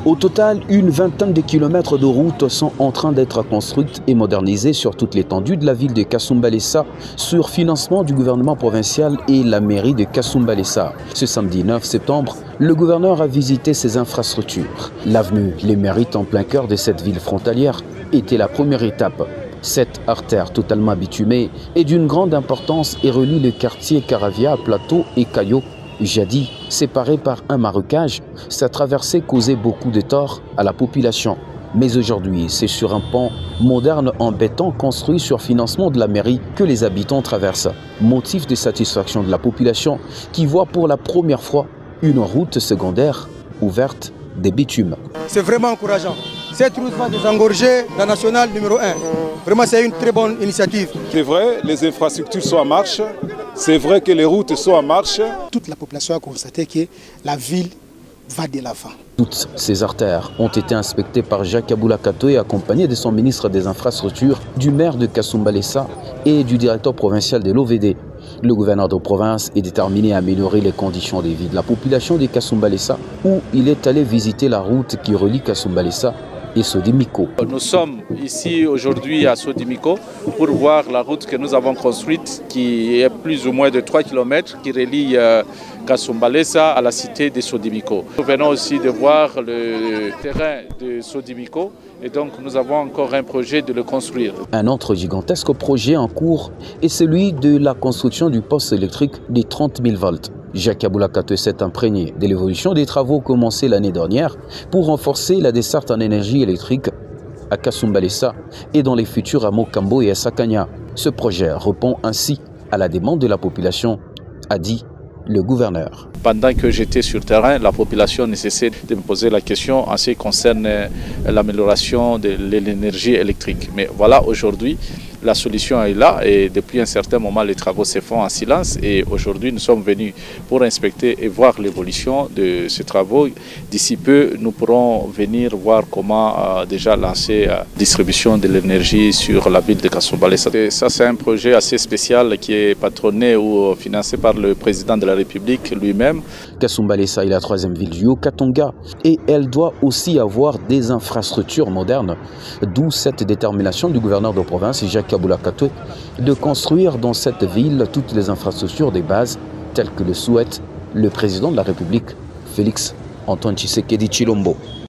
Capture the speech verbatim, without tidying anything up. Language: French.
Au total, une vingtaine de kilomètres de routes sont en train d'être construites et modernisées sur toute l'étendue de la ville de Kasumbalesa sur financement du gouvernement provincial et la mairie de Kasumbalesa. Ce samedi neuf septembre, le gouverneur a visité ces infrastructures. L'avenue Les Mérites, en plein cœur de cette ville frontalière, était la première étape. Cette artère totalement bitumée est d'une grande importance et relie le quartier Caravia, Plateau et Caillot. Jadis séparé par un marécage, sa traversée causait beaucoup de tort à la population. Mais aujourd'hui, c'est sur un pont moderne en béton construit sur financement de la mairie que les habitants traversent. Motif de satisfaction de la population qui voit pour la première fois une route secondaire ouverte des bitumes. C'est vraiment encourageant. Cette route va désengorger la nationale numéro un. Vraiment, c'est une très bonne initiative. C'est vrai, les infrastructures sont en marche. C'est vrai que les routes sont en marche. Toute la population a constaté que la ville va de l'avant. Toutes ces artères ont été inspectées par Jacques Aboula Katoé, accompagné de son ministre des Infrastructures, du maire de Kasumbalesa et du directeur provincial de l'O V D. Le gouverneur de province est déterminé à améliorer les conditions de vie de la population de Kasumbalesa, où il est allé visiter la route qui relie Kasumbalesa et Sodimiko. Nous sommes ici aujourd'hui à Sodimiko pour voir la route que nous avons construite qui est plus ou moins de trois kilomètres qui relie euh, Kasumbalesa à la cité de Sodimiko. Nous venons aussi de voir le terrain de Sodimiko et donc nous avons encore un projet de le construire. Un autre gigantesque projet en cours est celui de la construction du poste électrique de trente mille volts. Jacques Aboula Katoé s'est imprégné de l'évolution des travaux commencés l'année dernière pour renforcer la desserte en énergie électrique à Kasumbalesa et dans les futurs hameaux Kambo et Sakanya. Ce projet répond ainsi à la demande de la population, a dit le gouverneur. Pendant que j'étais sur le terrain, la population ne cessait de me poser la question en ce qui concerne l'amélioration de l'énergie électrique. Mais voilà, aujourd'hui, la solution est là et depuis un certain moment, les travaux se font en silence et aujourd'hui, nous sommes venus pour inspecter et voir l'évolution de ces travaux. D'ici peu, nous pourrons venir voir comment euh, déjà lancer la euh, distribution de l'énergie sur la ville de Kasumbalesa. Ça, c'est un projet assez spécial qui est patronné ou financé par le président de la République lui-même. Kasumbalesa est la troisième ville du Haut-Katanga et elle doit aussi avoir des infrastructures modernes, d'où cette détermination du gouverneur de province, Jacques Aboula Katoé, de construire dans cette ville toutes les infrastructures des bases telles que le souhaite le président de la République, Félix Antoine Tshisekedi Tshilombo.